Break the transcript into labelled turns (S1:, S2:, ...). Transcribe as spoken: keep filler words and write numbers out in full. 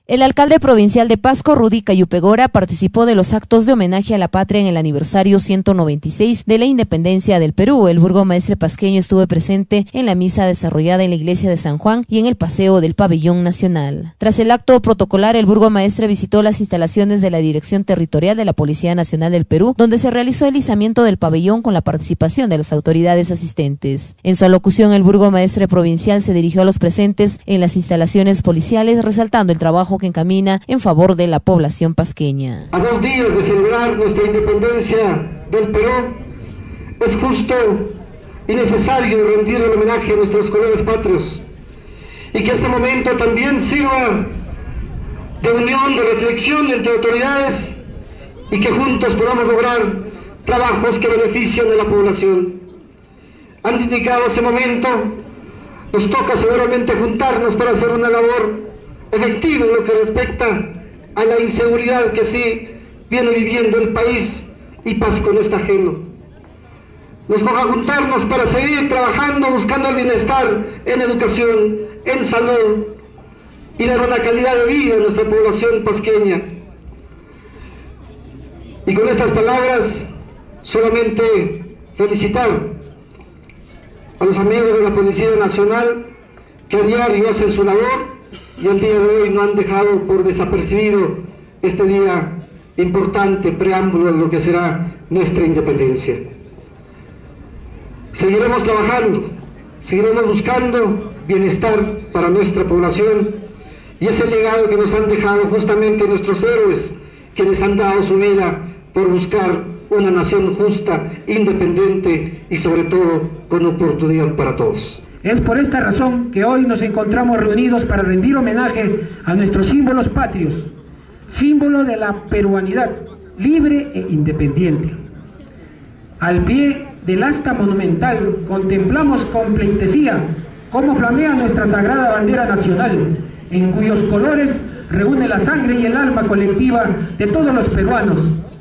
S1: El alcalde provincial de Pasco, Rudy Cayupegora, participó de los actos de homenaje a la patria en el aniversario ciento noventa y seis de la independencia del Perú. El burgomaestre pasqueño estuvo presente en la misa desarrollada en la iglesia de San Juan y en el paseo del Pabellón Nacional. Tras el acto protocolar, el burgomaestre visitó las instalaciones de la Dirección Territorial de la Policía Nacional del Perú, donde se realizó el izamiento del pabellón con la participación de las autoridades asistentes. En su alocución, el burgomaestre provincial se dirigió a los presentes en las instalaciones policiales, resaltando el trabajo que encamina en favor de la población pasqueña.
S2: A dos días de celebrar nuestra independencia del Perú, es justo y necesario rendir el homenaje a nuestros colores patrios y que este momento también sirva de unión, de reflexión entre autoridades y que juntos podamos lograr trabajos que beneficien a la población. Han indicado ese momento, nos toca seguramente juntarnos para hacer una labor efectiva en lo que respecta a la inseguridad que sí viene viviendo el país, y Pasco no está ajeno. Nos toca juntarnos para seguir trabajando, buscando el bienestar en educación, en salud y dar una calidad de vida a nuestra población pasqueña. Y con estas palabras solamente felicitar a los amigos de la Policía Nacional que a diario hacen su labor y el día de hoy no han dejado por desapercibido este día importante, preámbulo de lo que será nuestra independencia. Seguiremos trabajando, seguiremos buscando bienestar para nuestra población y ese legado que nos han dejado justamente nuestros héroes, quienes han dado su vida por buscar una nación justa, independiente y sobre todo con oportunidad para todos.
S3: Es por esta razón que hoy nos encontramos reunidos para rendir homenaje a nuestros símbolos patrios, símbolo de la peruanidad libre e independiente. Al pie del asta monumental contemplamos con pleitesía cómo flamea nuestra sagrada bandera nacional, en cuyos colores reúne la sangre y el alma colectiva de todos los peruanos,